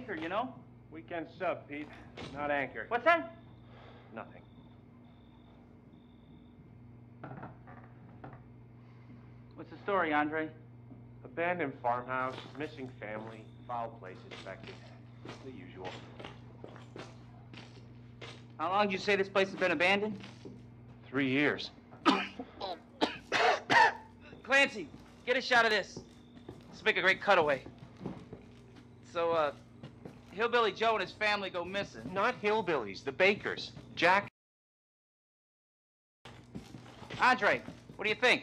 anchor, you know? Weekend sub, Pete. Not anchor. What's that? Nothing. What's the story, Andre? Abandoned farmhouse, missing family, foul play suspected. The usual. How long did you say this place has been abandoned? 3 years. Clancy, get a shot of this. Let's make a great cutaway. So, Hillbilly Joe and his family go missing. Not hillbillies, the Bakers. Jack. Andre, what do you think?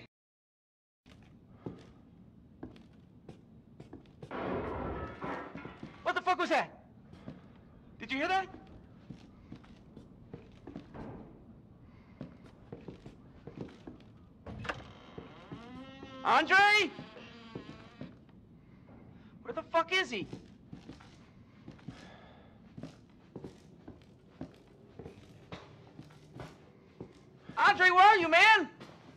What the fuck was that? Did you hear that? Andre? Where the fuck is he? Andre, where are you, man?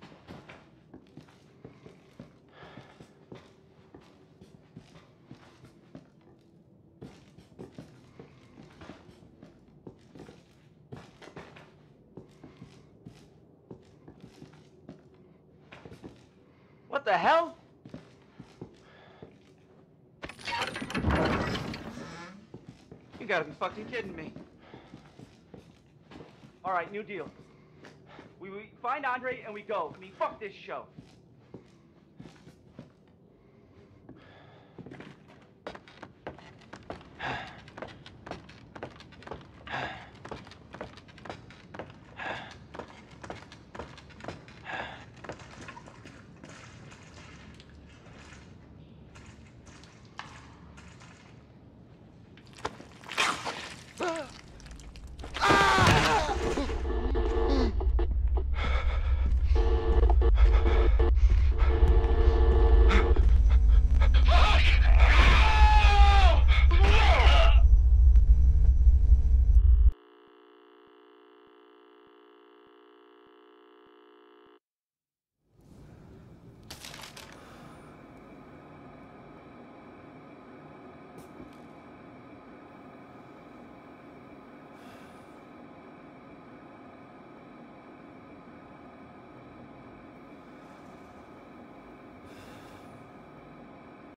What the hell? You gotta be fucking kidding me. All right, new deal. We find Andre and we go. I mean, fuck this show.